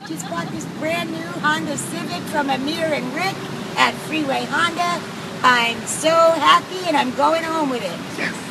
Just bought this brand new Honda Civic from Amir and Rick at Freeway Honda. I'm so happy and I'm going home with it. Yes.